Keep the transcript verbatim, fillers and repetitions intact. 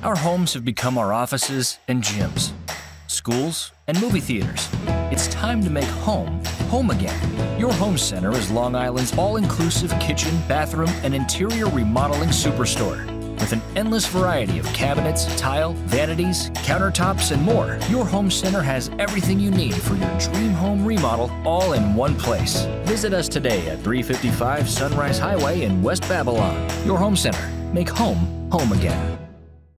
Our homes have become our offices and gyms, schools and movie theaters. It's time to make home, home again. Your home center is Long Island's all-inclusive kitchen, bathroom, and interior remodeling superstore. With an endless variety of cabinets, tile, vanities, countertops, and more, your home center has everything you need for your dream home remodel all in one place. Visit us today at three fifty-five Sunrise Highway in West Babylon. Your home center. Make home, home again.